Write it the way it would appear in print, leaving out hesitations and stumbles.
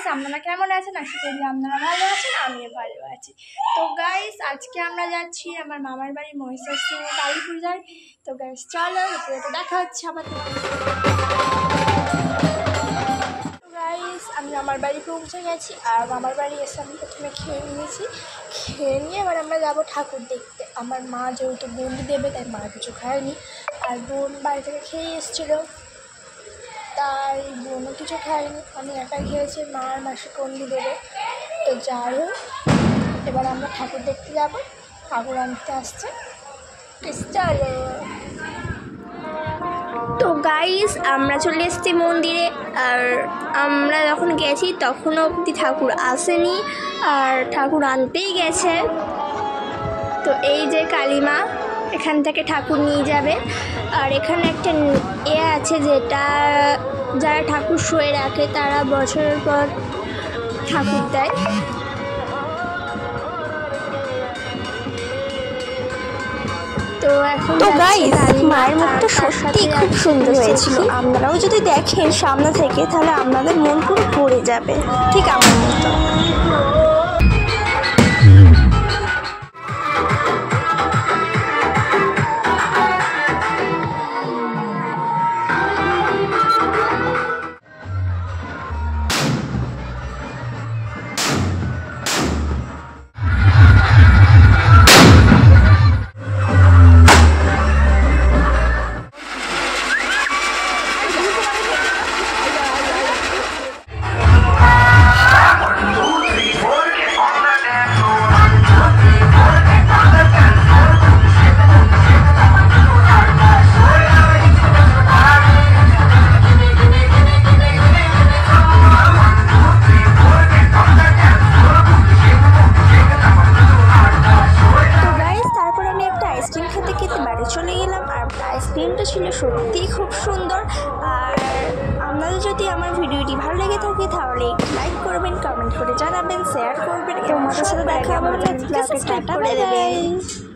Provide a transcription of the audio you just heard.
আপনারা কেমন আছেন? আশা করি আপনারা ভালো আছেন, আমিও ভালো আছি। তো গাইস আজকে আমরা যাচ্ছি আমার মামার বাড়ি মহিষার সিং কালী পূজায়। তো গাইস চলো ভিডিওতে দেখা হচ্ছে আমাদের। তো গাইস আমি মামার বাড়ি পৌঁছে গেছি, আর মামার বাড়ি এসে আমি প্রথমে খেয়ে নিয়েছি। খেয়ে নিয়ে এবার আমরা যাবো ঠাকুর দেখতে। আমার মা যেহেতু বন্দি দেবে তাই মা কিছু খায়নি, আর বোন বাড়ি থেকে খেয়ে এসেছিলো, তাই বোনও কিছু খায়নি, আমি একাই খেয়েছি। মা আর মাসি বন্দি দেবে। তো যাই হোক, এবার আমরা ঠাকুর দেখতে যাব, ঠাকুর আনতে আসছে। চলো। তো গাইস আমরা চলে এসেছি মন্দিরে, আর আমরা যখন গেছি তখনও অবধি ঠাকুর আসেনি, আর ঠাকুর আনতেই গেছে। তো এই যে কালীমা এখান থেকে ঠাকুর নিয়ে যাবে, আর এখানে একটা আছে যেটা যারা ঠাকুর শুয়ে রাখে তারা বছরের পর ঠাকুর দেয়। তো এখন গাইস মায়ের মুখটা সত্যি খুব সুন্দর হয়েছিল। আপনারাও যদি দেখেন সামনে থেকে তাহলে আপনাদের মন পুরো ভরে যাবে, ঠিক আমার মতো। চলে গেলাম, আর আইসক্রিমটা ছিল সত্যিই খুব সুন্দর। আর আপনাদের যদি আমার ভিডিওটি ভালো লেগে থাকে তাহলে লাইক করবেন, কমেন্ট করে জানাবেন, শেয়ার করবেন, এবং আমার সাথে দেখা হবে। Tata, bye by.